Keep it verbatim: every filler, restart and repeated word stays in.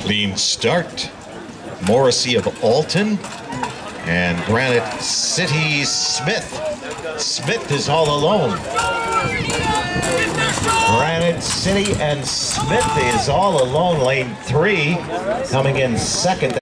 Clean start. Morrissey of Alton and Granite City Smith. Smith is all alone. Granite City and Smith is all alone. Lane three coming in second.